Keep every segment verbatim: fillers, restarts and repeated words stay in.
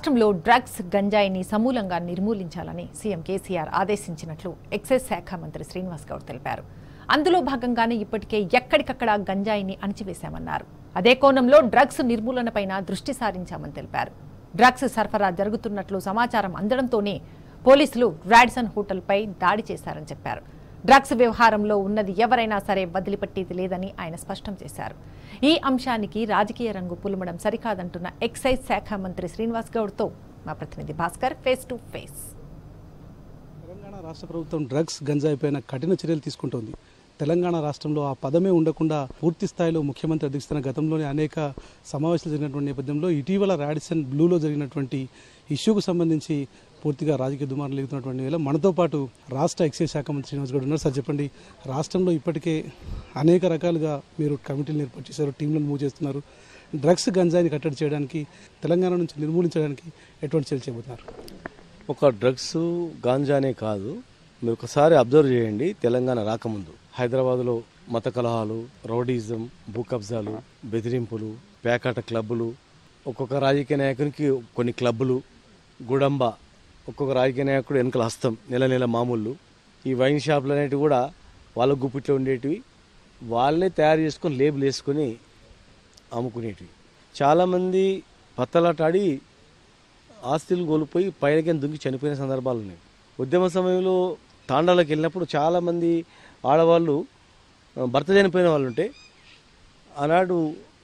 రాష్ట్రంలో డ్రగ్స్ గంజాయిని సమూలంగా నిర్మూలించాలని సీఎం కేసీఆర్ ఆదేశించినట్లు ఎక్సైజ్ శాఖ మంత్రి శ్రీనివాస్ గౌడ్ తెలిపారు. అందులో భాగంగానే ఇప్పటికే ఎక్కడికక్కడ గంజాయిని అణిచివేశామన్నారు. అదే కోణంలో డ్రగ్స్ నిర్మూలనపైన దృష్టి సారించామని తెలిపారు. డ్రగ్స్ సరఫరా జరుగుతున్నట్లు సమాచారం అందడంతోనే పోలీసులు రాడిసన్ హోటల్పై దాడి చేశారని చెప్పారు. డ్రగ్స్ వ్యవహారంలో ఉన్నది ఎవరైనా సరే వదిలిపెట్టేది లేదని ఆయన స్పష్టం చేశారు. ఈ అంశానికి రాజకీయ రంగు పులుమడం సరికాదంటున్న ఎక్సైజ్ శాఖ మంత్రి శ్రీనివాస్ గౌడ్తో మా ప్రతినిధి Bhaskar face to face. Telangana రాష్ట్ర ప్రభుత్వం డ్రగ్స్ గంజాయి పైన కఠిన చర్యలు తీసుకుంటోంది. తెలంగాణ రాష్ట్రంలో ఆ పదమే ఉండకుండా పూర్తి స్థాయిలో ముఖ్యమంత్రి అధ్యక్షతన గతంలోనే అనేక సమావేశాలు జరిగినటువంటి నేపథ్యంలో ఇటీవల రాడిసన్ బ్లూలో జరిగినటువంటి ఇష్యూకు సంబంధించి పూర్తిగా రాజకీయ దుమారం లేగుతున్నటువంటి వేళ మనతో పాటు రాష్ట్ర ఎక్సైజ్ శాఖ మంత్రి శ్రీనివాస్ గౌడ్ ఉన్నారు. సార్ చెప్పండి, రాష్ట్రంలో ఇప్పటికే అనేక రకాలుగా మీరు కమిటీలు ఏర్పాటు చేశారు, టీంలను మూవ్ చేస్తున్నారు. డ్రగ్స్ గంజాయిని కట్టడి చేయడానికి, తెలంగాణ నుంచి నిర్మూలించడానికి ఎటువంటి చర్యలు చేయబోతున్నారు? ఒక డ్రగ్స్ గాంజానే కాదు, మీరు ఒకసారి అబ్జర్వ్ చేయండి. తెలంగాణ రాకముందు హైదరాబాద్లో మత కలహాలు, రౌడీజం, భూ కబ్జాలు, బెదిరింపులు, పేకాట క్లబ్బులు, ఒక్కొక్క రాజకీయ నాయకునికి కొన్ని క్లబ్బులు, గుడంబ, ఒక్కొక్క రాజకీయ నాయకుడు వెనకల హస్తం, నెల నెల మామూళ్ళు, ఈ వైన్ షాపులు అనేటివి కూడా వాళ్ళ గుప్పిట్లో ఉండేటివి, వాళ్ళనే తయారు చేసుకొని లేబుల్ వేసుకొని అమ్ముకునేటివి. చాలామంది పత్తలాటాడి ఆస్తులు కోల్పోయి పైనకి దుంకి చనిపోయిన సందర్భాలు ఉన్నాయి. ఉద్యమ సమయంలో తాండాలకు వెళ్ళినప్పుడు చాలామంది ఆడవాళ్ళు భర్త చనిపోయిన వాళ్ళు ఉంటే ఆనాడు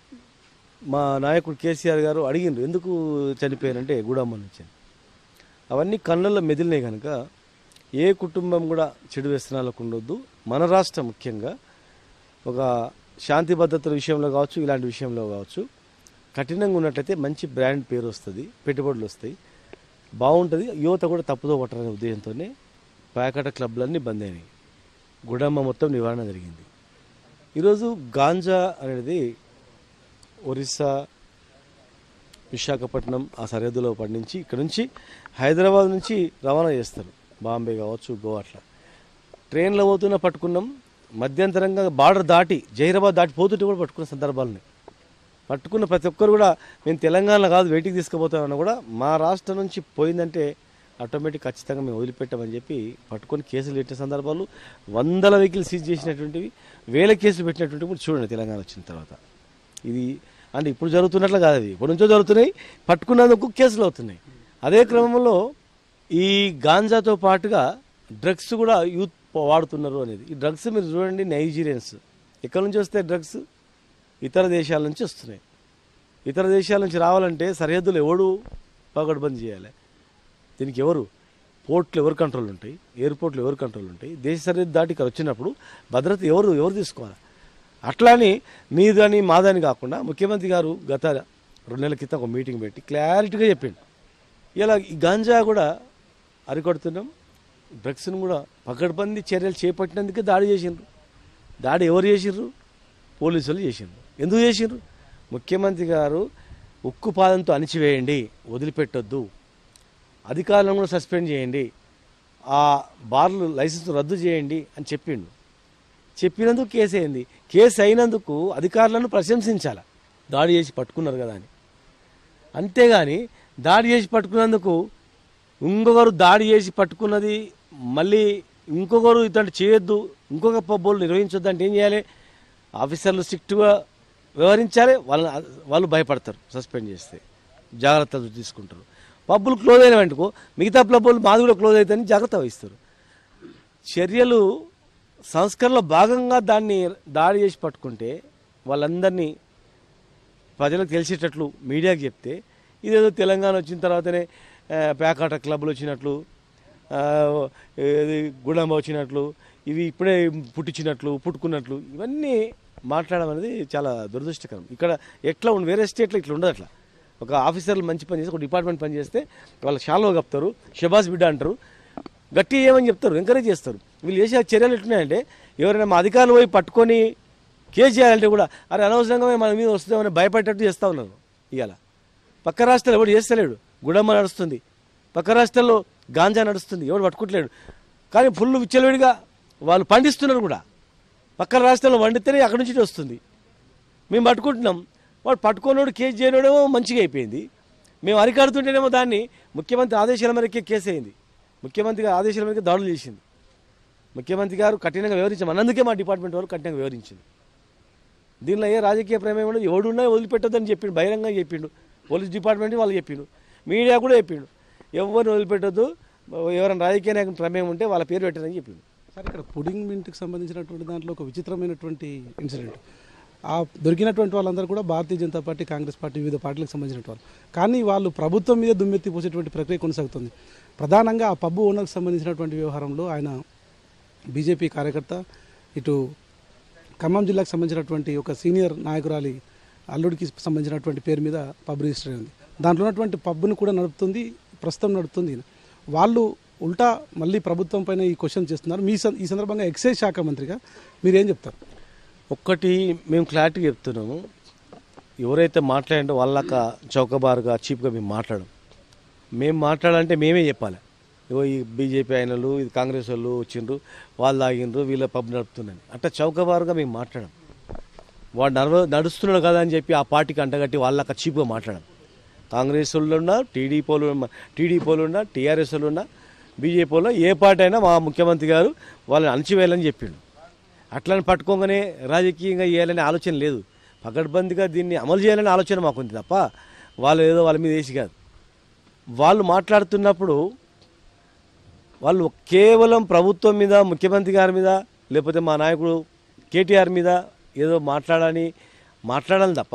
మా నాయకుడు కేసీఆర్ గారు అడిగిండ్రు, ఎందుకు చనిపోయారంటే గుడమ్మ నుంచి. అవన్నీ కళ్ళల్లో మెదిలినాయి కనుక ఏ కుటుంబం కూడా చెడు వ్యసనాలకు ఉండొద్దు. మన రాష్ట్రం ముఖ్యంగా ఒక శాంతి భద్రతల విషయంలో కావచ్చు, ఇలాంటి విషయంలో కావచ్చు కఠినంగా ఉన్నట్లయితే మంచి బ్రాండ్ పేరు వస్తుంది, పెట్టుబడులు వస్తాయి, బాగుంటుంది. యువత కూడా తప్పుదో పట్టరనే ఉద్దేశంతోనే ప్యాకెట క్లబ్లన్నీ బంద్ అయినాయి, గుడమ్మ మొత్తం నివారణ జరిగింది. ఈరోజు గాంజా అనేది ఒరిస్సా, విశాఖపట్నం ఆ సరిహద్దులో పండించి ఇక్కడ నుంచి హైదరాబాద్ నుంచి రవాణా చేస్తారు, బాంబే కావచ్చు, గోవా, అట్లా ట్రైన్లో పోతున్నా పట్టుకున్నాం. మధ్యంతరంగా బార్డర్ దాటి జహీరాబాద్ దాటి పోతుంటే కూడా పట్టుకున్న సందర్భాలు ఉన్నాయి. పట్టుకున్న ప్రతి ఒక్కరు కూడా మేము తెలంగాణలో కాదు వెయిటింగ్ తీసుకుపోతామన్నా కూడా మా రాష్ట్రం నుంచి పోయిందంటే ఆటోమేటిక్ ఖచ్చితంగా మేము వదిలిపెట్టామని చెప్పి పట్టుకొని కేసులు పెట్టిన సందర్భాలు, వందల వెహికల్ సీజ్ చేసినటువంటివి, వేల కేసులు పెట్టినటువంటివి కూడా చూడండి తెలంగాణ వచ్చిన తర్వాత. ఇది అంటే ఇప్పుడు జరుగుతున్నట్లు కాదు, అది ఇప్పటి నుంచో జరుగుతున్నాయి, పట్టుకున్నందుకు కేసులు అవుతున్నాయి. అదే క్రమంలో ఈ గాంజాతో పాటుగా డ్రగ్స్ కూడా యూత్ వాడుతున్నారు అనేది. ఈ డ్రగ్స్ మీరు చూడండి, నైజీరియన్స్ ఎక్కడి నుంచి వస్తాయి డ్రగ్స్? ఇతర దేశాల నుంచి వస్తున్నాయి. ఇతర దేశాల నుంచి రావాలంటే సరిహద్దులు ఎవడు పగడ్బందీ చేయాలి? దీనికి ఎవరు? పోర్ట్లు ఎవరు కంట్రోల్ ఉంటాయి, ఎయిర్పోర్ట్లు ఎవరు కంట్రోల్ ఉంటాయి? దేశ సరిహద్దు దాటి ఇక్కడ వచ్చినప్పుడు భద్రత ఎవరు ఎవరు తీసుకోవాలి? అట్లాని మీదని మాదని కాకుండా ముఖ్యమంత్రి గారు గత రెండు నెలల క్రితం ఒక మీటింగ్ పెట్టి క్లారిటీగా చెప్పిండు, ఇలా ఈ గాంజా కూడా అరికడుతున్నాం, డ్రగ్స్ను కూడా పకడ్బందీ చర్యలు చేపట్టినందుకే దాడి చేసిండ్రు. దాడి ఎవరు చేసిండ్రు? పోలీసులు చేసిండ్రు. ఎందుకు చేసిండ్రు? ముఖ్యమంత్రి గారు ఉక్కు పాదంతో అణిచివేయండి, వదిలిపెట్టొద్దు, అధికారులను కూడా సస్పెండ్ చేయండి, ఆ బార్లు లైసెన్స్ రద్దు చేయండి అని చెప్పిండు. చెప్పినందుకు కేసు అయింది. కేసు అయినందుకు అధికారులను ప్రశంసించాలి, దాడి చేసి పట్టుకున్నారు కదా అని. అంతేగాని దాడి చేసి పట్టుకున్నందుకు ఇంకొకరు దాడి చేసి పట్టుకున్నది మళ్ళీ ఇంకొకరు ఇట్లాంటి చేయొద్దు, ఇంకొక పబ్బోళ్ళు నిర్వహించొద్దు అంటే ఏం చేయాలి? ఆఫీసర్లు స్ట్రిక్ట్గా వ్యవహరించాలి. వాళ్ళ వాళ్ళు భయపడతారు, సస్పెండ్ చేస్తే జాగ్రత్తలు తీసుకుంటారు. పబ్బులు క్లోజ్ అయిన వెంటకు మిగతా పబ్బులు మాది కూడా క్లోజ్ అవుతాయని జాగ్రత్త వహిస్తారు. చర్యలు సంస్కరణలో భాగంగా దాన్ని దాడి చేసి పట్టుకుంటే వాళ్ళందరినీ ప్రజలకు తెలిసేటట్లు మీడియాకి చెప్తే, ఇదేదో తెలంగాణ వచ్చిన తర్వాతనే పేకాట క్లబ్లు వచ్చినట్లు, గుడంబ వచ్చినట్లు, ఇవి ఇప్పుడే పుట్టించినట్లు పుట్టుకున్నట్లు ఇవన్నీ మాట్లాడడం అనేది చాలా దురదృష్టకరం. ఇక్కడ ఎట్లా ఉండి వేరే స్టేట్లో ఇట్లా ఉండదు. అట్లా ఒక ఆఫీసర్లు మంచి పని చేస్తే, ఒక డిపార్ట్మెంట్ పని చేస్తే వాళ్ళు షాలో కప్తారు, షబాస్ బిడ్డ అంటారు, గట్టి ఏమని చెప్తారు, ఎంకరేజ్ చేస్తారు. వీళ్ళు చేసే చర్యలు ఎట్లున్నాయంటే, ఎవరైనా మా అధికారులు పోయి పట్టుకొని కేసు చేయాలంటే కూడా అరే అనవసరంగా మన మీద వస్తుందేమని భయపడేటట్టు చేస్తూ ఉన్నారు. ఇవాళ పక్క రాష్ట్రాలు ఎవడు చేస్తలేడు, గుడమ్మ నడుస్తుంది, పక్క రాష్ట్రాల్లో గాంజా నడుస్తుంది, ఎవడు పట్టుకుంటలేడు. కానీ ఫుల్ విచ్చలవిడిగా వాళ్ళు పండిస్తున్నారు కూడా. పక్క రాష్ట్రాల్లో వండితేనే అక్కడి నుంచి వస్తుంది, మేము పట్టుకుంటున్నాం. వాడు పట్టుకున్నాడు కేసు చేయడమేమో మంచిగా అయిపోయింది, మేము అరికడుతుంటేనేమో దాన్ని ముఖ్యమంత్రి ఆదేశాల మేరకే కేసు అయింది. ముఖ్యమంత్రి గారు ఆదేశాల మేరకు దాడులు చేసింది. ముఖ్యమంత్రి గారు కఠినంగా వివరించాం, అందుకే మా డిపార్ట్మెంట్ వాళ్ళు కఠినంగా వివరించింది. దీనిలో ఏ రాజకీయ ప్రమేయం ఉండదు, ఎవడున్నా వదిలిపెట్టొద్దని చెప్పిండు, బహిరంగంగా చెప్పిండు. పోలీస్ డిపార్ట్మెంట్ వాళ్ళు చెప్పిండు, మీడియా కూడా చెప్పిండు, ఎవరిని వదిలిపెట్టొద్దు, ఎవరైనా రాజకీయ నాయకుని ప్రమేయం ఉంటే వాళ్ళ పేరు పెట్టారని చెప్పిండు. సార్, ఇక్కడ పుడింగ్ మింట్కి సంబంధించినటువంటి దాంట్లో ఒక విచిత్రమైనటువంటి ఇన్సిడెంట్. ఆ దొరికినటువంటి వాళ్ళందరూ కూడా భారతీయ జనతా పార్టీ, కాంగ్రెస్ పార్టీ, వివిధ పార్టీలకు సంబంధించిన వాళ్ళు. కానీ వాళ్ళు ప్రభుత్వం మీద దుమ్మెత్తి పోసేటువంటి ప్రక్రియ కొనసాగుతుంది. ప్రధానంగా ఆ పబ్బు ఓనర్కి సంబంధించినటువంటి వ్యవహారంలో ఆయన బీజేపీ కార్యకర్త, ఇటు ఖమ్మం జిల్లాకు సంబంధించినటువంటి ఒక సీనియర్ నాయకురాలి అల్లుడికి సంబంధించినటువంటి పేరు మీద పబ్ రిజిస్టర్ అయింది. దాంట్లో ఉన్నటువంటి పబ్ను కూడా నడుపుతుంది, ప్రస్తుతం నడుపుతుంది. వాళ్ళు ఉల్టా మళ్ళీ ప్రభుత్వం పైన ఈ క్వశ్చన్ చేస్తున్నారు. మీ ఈ సందర్భంగా ఎక్సైజ్ శాఖ మంత్రిగా మీరేం చెప్తారు? ఒక్కటి మేము క్లారిటీ చెప్తున్నాము, ఎవరైతే మాట్లాడంటే వాళ్ళక చౌకబారుగా చీప్గా మేము మాట్లాడం. మేము మాట్లాడాలంటే మేమే చెప్పాలి. ఇగో ఈ బీజేపీ ఆయనలు, ఇది కాంగ్రెస్ వాళ్ళు వచ్చిండ్రు, వాళ్ళు ఆగిండ్రు, వీళ్ళ పబ్ నడుపుతున్నాను అట్లా చౌకబారుగా మేము మాట్లాడం. వాడు నడవ నడుస్తున్నాడు కదా అని చెప్పి ఆ పార్టీకి అంటగట్టి వాళ్ళక చీప్గా మాట్లాడం. కాంగ్రెస్ వాళ్ళు ఉన్నా, టీడీపీ వాళ్ళు టీడీపీ వాళ్ళు ఉన్నా, టీఆర్ఎస్ వాళ్ళు ఉన్నా, బీజేపీ వాళ్ళు, ఏ పార్టీ అయినా మా ముఖ్యమంత్రి గారు వాళ్ళని అణచివేయాలని చెప్పిండు. అట్లని పట్టుకోగానే రాజకీయంగా చేయాలనే ఆలోచన లేదు. పకడ్బందీగా దీన్ని అమలు చేయాలనే ఆలోచన మాకుంది తప్ప వాళ్ళు ఏదో వాళ్ళ మీద వేసి కాదు. వాళ్ళు మాట్లాడుతున్నప్పుడు వాళ్ళు కేవలం ప్రభుత్వం మీద, ముఖ్యమంత్రి గారి మీద, లేకపోతే మా నాయకుడు కేటీఆర్ మీద ఏదో మాట్లాడాలని మాట్లాడాలి తప్ప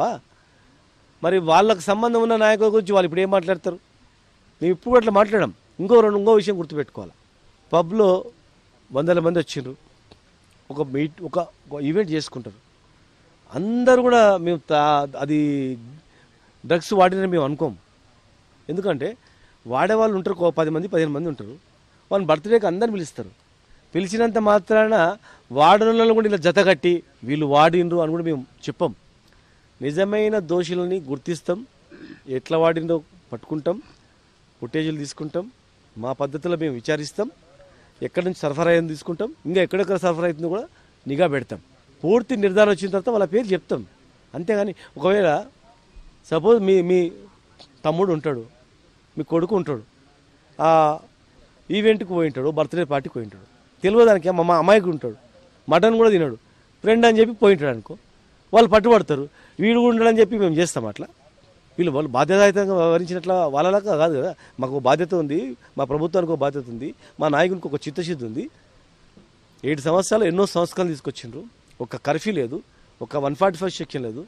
మరి వాళ్ళకు సంబంధం ఉన్న నాయకుల గురించి వాళ్ళు ఇప్పుడు ఏం మాట్లాడతారు? మేము ఇప్పుడు అట్లా మాట్లాడాం. ఇంకో రెండు ఇంకో విషయం గుర్తుపెట్టుకోవాలి. పబ్లో వందల మంది వచ్చిండ్రు, ఒక మీట్ ఒక ఈవెంట్ చేసుకుంటారు. అందరూ కూడా మేము అది డ్రగ్స్ వాడినని మేము అనుకోము. ఎందుకంటే వాడేవాళ్ళు ఉంటారు, పది మంది పదిహేను మంది ఉంటారు. వాళ్ళని బర్త్డేకి అందరిని పిలుస్తారు. పిలిచినంత మాత్రాన వాడనలను కూడా ఇలా జతగట్టి వీళ్ళు వాడిండ్రు అని కూడా మేము చెప్పాం. నిజమైన దోషులని గుర్తిస్తాం, ఎట్లా వాడిందో పట్టుకుంటాం, ఫుటేజీలు తీసుకుంటాం, మా పద్ధతిలో మేము విచారిస్తాం, ఎక్కడి నుంచి సరఫరా అయ్యింది తీసుకుంటాం, ఇంకా ఎక్కడెక్కడ సరఫరా అవుతుందో కూడా నిఘా పెడతాం. పూర్తి నిర్ధారణ వచ్చిన తర్వాత వాళ్ళ పేరు చెప్తాం. అంతేగాని ఒకవేళ సపోజ్ మీ మీ తమ్ముడు ఉంటాడు, మీ కొడుకు ఉంటాడు, ఆ ఈవెంట్కి పోయి ఉంటాడు, బర్త్డే పార్టీకి పోయి ఉంటాడు, తెలియదానికి మా అమ్మాయికి ఉంటాడు, మటన్ కూడా తినాడు, ఫ్రెండ్ అని చెప్పి పోయి ఉంటాడు అనుకో, వాళ్ళు పట్టుబడతారు. వీడు ఉండడని చెప్పి మేము చేస్తాం. అట్లా వీళ్ళు వాళ్ళు బాధ్యతాయుతంగా వ్యవహరించినట్లా వాళ్ళలాగా కాదు కదా. మాకు బాధ్యత ఉంది, మా ప్రభుత్వానికి ఒక బాధ్యత ఉంది, మా నాయకునికి ఒక చిత్తశుద్ధి ఉంది. ఏడు సంవత్సరాలు ఎన్నో సంస్కరణలు తీసుకొచ్చిండ్రు. ఒక కర్ఫ్యూ లేదు, ఒక వన్ ఫార్టీ ఫైవ్ సెక్షన్ లేదు.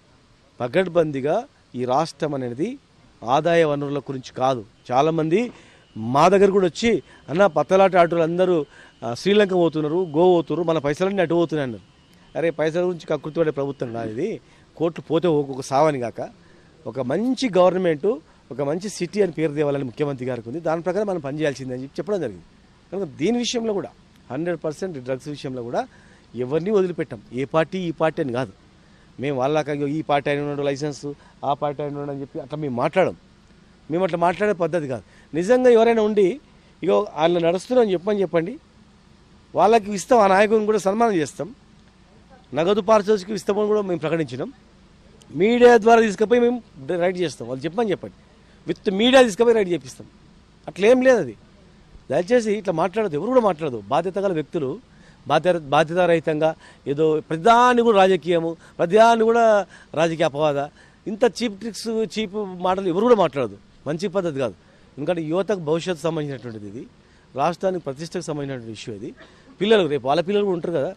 పగడ్బందీగా ఈ రాష్ట్రం అనేది ఆదాయ వనరుల గురించి కాదు. చాలామంది మా దగ్గర కూడా వచ్చి అన్న పత్తలాట ఆటోలు అందరూ శ్రీలంక పోతున్నారు, గో పోతున్నారు, మన పైసలన్నీ అటు పోతున్నాయి అన్నారు. అరే పైసల గురించి కకృతిపడే ప్రభుత్వం కాదు ఇది. కోర్టు పోతే ఒక సావని కాక ఒక మంచి గవర్నమెంటు, ఒక మంచి సిటీ అని పేరు తేవాలని ముఖ్యమంత్రి గారికి ఉంది. దాని ప్రకారం మనం పనిచేయాల్సిందని చెప్పి చెప్పడం జరిగింది. కనుక దీని విషయంలో కూడా హండ్రెడ్ పర్సెంట్ డ్రగ్స్ విషయంలో కూడా ఎవరిని వదిలిపెట్టాం. ఏ పార్టీ ఈ పార్టీ అని కాదు. మేము వాళ్ళకి ఈ పార్టీ అయిన ఉన్నాడు లైసెన్సు, ఆ పార్టీ అయిన ఉన్నాడు అని చెప్పి అట్లా మేము మాట్లాడం. మేము అట్లా మాట్లాడే పద్ధతి కాదు. నిజంగా ఎవరైనా ఉండి ఇగో వాళ్ళు నడుస్తున్నామని చెప్పని చెప్పండి, వాళ్ళకి ఇస్తాం, ఆ నాయకుని కూడా సన్మానం చేస్తాం. నగదు పార్సల్స్కి ఇస్తామని కూడా మేము ప్రకటించినాం. మీడియా ద్వారా తీసుకుపోయి మేము రైడ్ చేస్తాం. వాళ్ళు చెప్పని చెప్పండి, విత్ మీడియా తీసుకుపోయి రైడ్ చేపిస్తాం. అట్లేం లేదు. అది దయచేసి ఇట్లా మాట్లాడదు, ఎవరు కూడా మాట్లాడదు. బాధ్యత గల వ్యక్తులు బాధ్యత బాధ్యతారహితంగా ఏదో ప్రతిదాన్ని కూడా రాజకీయము, ప్రతిదాన్ని కూడా రాజకీయ అపవాద, ఇంత చీప్ ట్రిక్స్ చీప్ మాటలు ఎవరు కూడా మాట్లాడదు. మంచి పద్ధతి కాదు. ఎందుకంటే యువతకు భవిష్యత్తు సంబంధించినటువంటిది, ఇది రాష్ట్రానికి ప్రతిష్టకు సంబంధించినటువంటి ఇష్యూ. ఇది పిల్లలు రేపు వాళ్ళ పిల్లలు కూడా ఉంటారు కదా.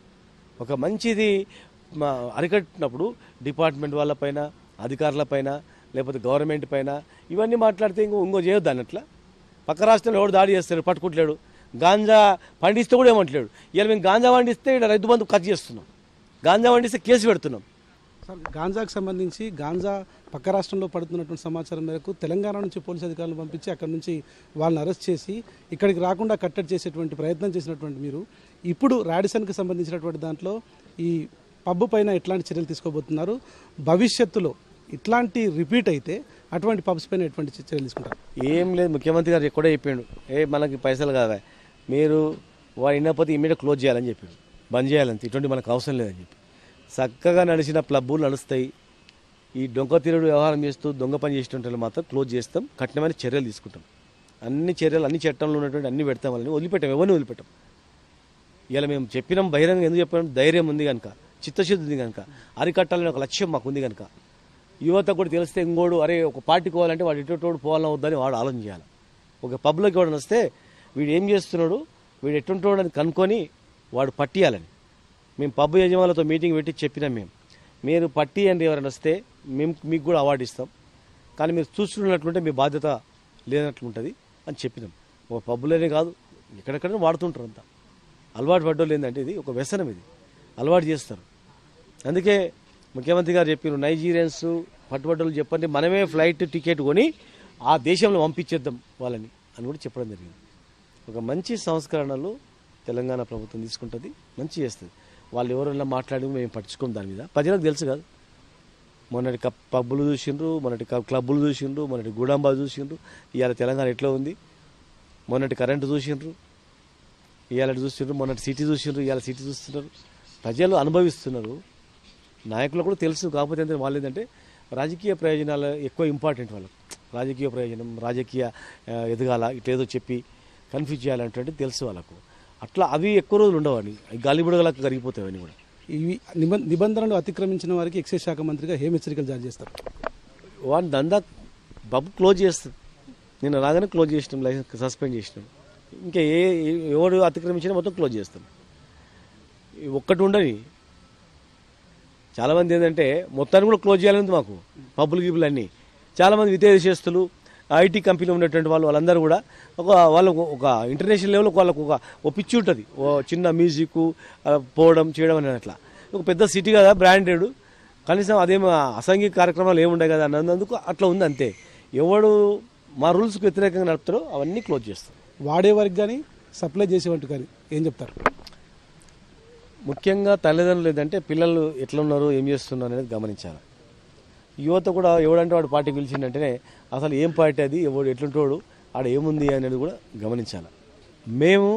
ఒక మంచిది అరికట్టినప్పుడు డిపార్ట్మెంట్ వాళ్ళపైన, అధికారులపైన, లేకపోతే గవర్నమెంట్ పైన ఇవన్నీ మాట్లాడితే ఇంకో ఇంకో చేయొద్దు అన్నట్ల. పక్క రాష్ట్రంలో ఎవడు దాడి చేస్తాడు, పట్టుకుంటలేడు. గాంజా పండిస్తే కూడా ఏమంటలేడు. ఇలా మేము గాంజా పండిస్తే ఇక్కడ రైతు బంధు ఖర్చు చేస్తున్నాం, గాంజా పండిస్తే కేసు పెడుతున్నాం. సార్, గాంజాకు సంబంధించి గాంజా పక్క రాష్ట్రంలో పడుతున్నటువంటి సమాచారం మేరకు తెలంగాణ నుంచి పోలీసు అధికారులు పంపించి అక్కడ నుంచి వాళ్ళని అరెస్ట్ చేసి ఇక్కడికి రాకుండా కట్టడి చేసేటువంటి ప్రయత్నం చేసినటువంటి మీరు ఇప్పుడు రాడిసన్కి సంబంధించినటువంటి దాంట్లో ఈ పబ్బు పైన ఎట్లాంటి చర్యలు తీసుకోబోతున్నారు? భవిష్యత్తులో ఇట్లాంటి రిపీట్ అయితే అటువంటి పబ్స్ పైన ఎటువంటి చర్యలు తీసుకుంటారు? ఏం లేదు, ముఖ్యమంత్రి గారు ఎక్కడో చెప్పిండు, ఏ మనకి పైసలు కాదా, మీరు వాడు వినకపోతే ఇమీడియట్ క్లోజ్ చేయాలని చెప్పాడు, బంద్ చేయాలంటే, ఇటువంటి మనకు అవసరం లేదని చెప్పి. చక్కగా నడిచిన క్లబ్బులు నడుస్తాయి, ఈ దొంగ తీరుడు వ్యవహారం చేస్తూ దొంగ పని చేసేటువంటి మాత్రం క్లోజ్ చేస్తాం, కఠినమైన చర్యలు తీసుకుంటాం. అన్ని చర్యలు అన్ని చట్టంలో ఉన్నటువంటి అన్ని పెడతాం, వాళ్ళని వదిలిపెట్టాం, ఎవరిని వదిలిపెట్టాం. ఇలా మేము చెప్పినాం బహిరంగ ఎందుకు చెప్పినాం, ధైర్యం ఉంది కనుక, చిత్తశుద్ధి ఉంది కనుక, అరికట్టాలని ఒక లక్ష్యం మాకు ఉంది కనుక. యువత కూడా తెలిస్తే ఇంకోడు అరే ఒక పార్టీకి పోవాలంటే వాడు ఎటువంటి పోవాలని వద్దని వాడు ఆలోచన చేయాలి. ఒక పబ్లోకి వాడు వస్తే వీడు ఏం చేస్తున్నాడు, వీడు ఎటుంటాడు అని కనుక్కొని వాడు పట్టియాలని మేము పబ్ యజమానులతో మీటింగ్ పెట్టి చెప్పినాం. మేము మీరు పట్టి అని ఎవరైనా వస్తే మేము మీకు కూడా అవార్డు ఇస్తాం, కానీ మీరు చూస్తున్నట్లుంటే మీ బాధ్యత లేనట్లుంటుంది అని చెప్పినాం. ఒక పబ్బులోనే కాదు ఎక్కడెక్కడ వాడుతుంటారు అంతా. అలవాటు పడ్డోళ్ళు ఏంటంటే ఇది ఒక వ్యసనం, ఇది అలవాటు చేస్తారు. అందుకే ముఖ్యమంత్రి గారు చెప్పారు నైజీరియన్స్ పట్టుబడ్డోళ్ళు చెప్పండి మనమే ఫ్లైట్ టికెట్ కొని ఆ దేశంలో పంపించేద్దాం వాళ్ళని అని కూడా చెప్పడం జరిగింది. ఒక మంచి సంస్కరణలు తెలంగాణ ప్రభుత్వం తీసుకుంటుంది, మంచి చేస్తుంది. వాళ్ళు ఎవరైనా మాట్లాడి మేము పట్టించుకోం దాని మీద, ప్రజలకు తెలుసు కాదు. మొన్నటి పబ్బులు చూసిండ్రు, మొన్నటి క్లబ్బులు చూసిండ్రు, మొన్నటి గుడాంబా చూసిండ్రు, ఇవాళ తెలంగాణ ఎట్లా ఉంది. మొన్నటి కరెంటు చూసిండ్రు, ఇవాళ చూసిండ్రు, మొన్నటి సిటీ చూసిండ్రు, ఇవాళ సిటీ చూస్తున్నారు. ప్రజలు అనుభవిస్తున్నారు, నాయకులు కూడా తెలుసు. కాకపోతే ఏంటంటే వాళ్ళు ఏంటంటే రాజకీయ ప్రయోజనాలు ఎక్కువ ఇంపార్టెంట్ వాళ్ళకు. రాజకీయ ప్రయోజనం, రాజకీయ ఎదగాల ఇట్లేదో చెప్పి కన్ఫ్యూజ్ చేయాలంటే తెలుసు వాళ్ళకు. అట్లా అవి ఎక్కువ రోజులు ఉండవని, గాలిబుడగలకు కరిగిపోతాయని కూడా. ఇవి నిబంధనలు అతిక్రమించిన వారికి ఎక్సైజ్ శాఖ మంత్రిగా ఏం హెచ్చరికలు జారీ చేస్తారు? వాడిని దందా బబు క్లోజ్ చేస్తుంది. నేను రాగానే క్లోజ్ చేసినాం, లైసెన్స్ సస్పెండ్ చేసినాం. ఇంకా ఏ ఎవరు అతిక్రమించినా మొత్తం క్లోజ్ చేస్తాం. ఒక్కటి ఉండని చాలామంది ఏంటంటే మొత్తాన్ని కూడా క్లోజ్ చేయాలని మాకు పబ్బులు గిబ్బులు అన్నీ. చాలామంది విదేశస్తులు ఐటీ కంపెనీలో ఉన్నటువంటి వాళ్ళు వాళ్ళందరూ కూడా ఒక వాళ్ళకు ఒక ఇంటర్నేషనల్ లెవెల్కి వాళ్ళకు ఒక ఓ పిచ్చి ఉంటుంది, ఓ చిన్న మ్యూజిక్ పోవడం చేయడం అనేది. అట్లా ఒక పెద్ద సిటీ కదా, బ్రాండెడ్, కనీసం అదేం అసాంఘిక కార్యక్రమాలు ఏముంటాయి కదా అన్నందుకు అట్లా ఉంది అంతే. ఎవడు మా రూల్స్కి వ్యతిరేకంగా నడుపుతారో అవన్నీ క్లోజ్ చేస్తారు. వాడేవారికి కానీ సప్లై చేసేవారికి కానీ ఏం చెప్తారు? ముఖ్యంగా తల్లిదండ్రులు ఏంటంటే పిల్లలు ఎట్లున్నారు ఏం చేస్తున్నారు అనేది గమనించాలి. యువత కూడా ఎవడంటే వాడు పార్టీ పిలిచిందంటేనే అసలు ఏం పార్టీ అది, ఎవడు ఎట్లుంటాడు, ఆడ ఏముంది అనేది కూడా గమనించాలి. మేము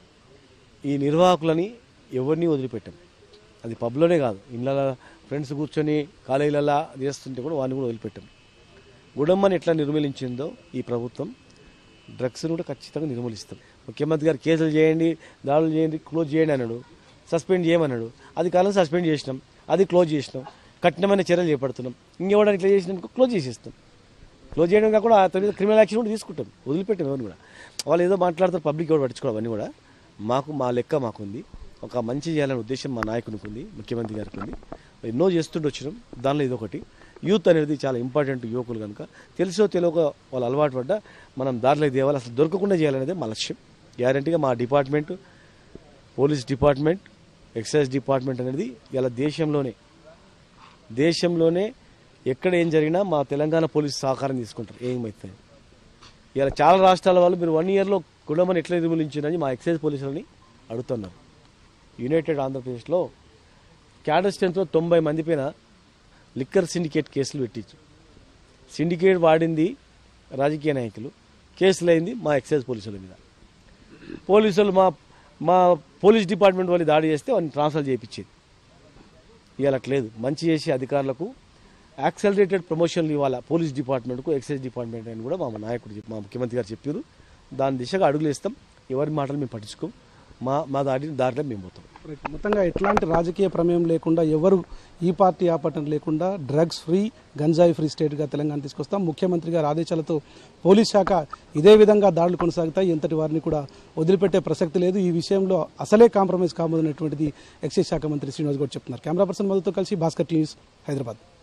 ఈ నిర్వాహకులని ఎవరిని వదిలిపెట్టాం. అది పబ్లోనే కాదు, ఇళ్ళ ఫ్రెండ్స్ కూర్చొని కాలేజీలలో చేస్తుంటే కూడా వాడిని కూడా వదిలిపెట్టాం. గుడమ్మని ఎట్లా నిర్మూలించిందో ఈ ప్రభుత్వం డ్రగ్స్ని కూడా ఖచ్చితంగా నిర్మూలిస్తాం. ముఖ్యమంత్రి గారు కేసులు చేయండి, దాడులు చేయండి, క్లోజ్ చేయండి అన్నాడు, సస్పెండ్ చేయమన్నాడు. అది కాలం సస్పెండ్ చేసినాం, అది క్లోజ్ చేసినాం, కఠినమైన చర్యలు చేపడుతున్నాం. ఇంకెవడానికి ఇట్లా చేసినాక క్లోజ్ చేసేస్తాం. క్లోజ్ చేయడం కాకుండా అతని మీద క్రిమినల్ యాక్షన్ కూడా తీసుకుంటాం, వదిలిపెట్టాం. ఎవరు కూడా వాళ్ళు ఏదో మాట్లాడతారు, పబ్లిక్ ఎవరు పట్టించుకోవడం అవన్నీ కూడా మాకు మా లెక్క మాకుంది. ఒక మంచి చేయాలనే ఉద్దేశం మా నాయకునికి ఉంది, ముఖ్యమంత్రి గారికి ఉంది. ఎన్నో చేస్తుంటూ వచ్చినాం, దానిలో ఇదొకటి. యూత్ అనేది చాలా ఇంపార్టెంట్. యువకులు కనుక తెలుసో తెలియక వాళ్ళు అలవాటు పడ్డా మనం దారిలోకి తేవాలి, అసలు దొరకకుండా చేయాలనేది మా లక్ష్యం. గ్యారంటీగా మా department, police department, excise department అనేది ఇలా దేశంలోనే దేశంలోనే ఎక్కడ ఏం జరిగినా మా తెలంగాణ పోలీసు సహకారం తీసుకుంటారు. ఏమైతే ఇలా చాలా రాష్ట్రాల వాళ్ళు మీరు వన్ ఇయర్లో గుండమని ఎట్లా నిర్మూలించారని మా ఎక్సైజ్ పోలీసులని అడుగుతున్నారు. యునైటెడ్ ఆంధ్రప్రదేశ్లో క్యాడర్ స్ట్రెంత్లో తొంభై మంది పైన లిక్కర్ సిండికేట్ కేసులు పెట్టించు. సిండికేట్ వాడింది రాజకీయ నాయకులు, కేసులు అయింది మా ఎక్సైజ్ పోలీసుల మీద. పోలీసులు మా మా పోలీస్ డిపార్ట్మెంట్ వాళ్ళు దాడి చేస్తే వాళ్ళని ట్రాన్స్ఫర్ చేయించేది. ఇవాళ అట్లేదు. మంచి చేసే అధికారులకు యాక్సలరేటెడ్ ప్రమోషన్లు ఇవ్వాలి పోలీస్ డిపార్ట్మెంట్కు, ఎక్సైజ్ డిపార్ట్మెంట్ అని కూడా మా నాయకుడు మా ముఖ్యమంత్రి గారు చెప్పారు. దాని దిశగా అడుగులు వేస్తాం. ఎవరి మాటలు మేము పట్టించుకోం, మా మా దాడి దారిలో మేము పోతాం. మొత్తంగా ఎట్లాంటి రాజకీయ ప్రమేయం లేకుండా, ఎవరు ఈ పార్టీ ఆ పార్టీ లేకుండా డ్రగ్స్ ఫ్రీ, గంజాయి ఫ్రీ స్టేట్గా తెలంగాణ తీసుకొస్తాం. ముఖ్యమంత్రి గారి ఆదేశాలతో పోలీస్ శాఖ ఇదే విధంగా దాడులు కొనసాగుతాయి. ఎంతటి వారిని కూడా వదిలిపెట్టే ప్రసక్తి లేదు. ఈ విషయంలో అసలే కాంప్రమైజ్ కాబోతున్నటువంటిది ఎక్సైజ్ శాఖ మంత్రి శ్రీనివాస్ గౌడ్ చెప్తున్నారు. కెమెరా పర్సన్ మధుతో కలిసి భాస్కర్ న్యూస్, హైదరాబాద్.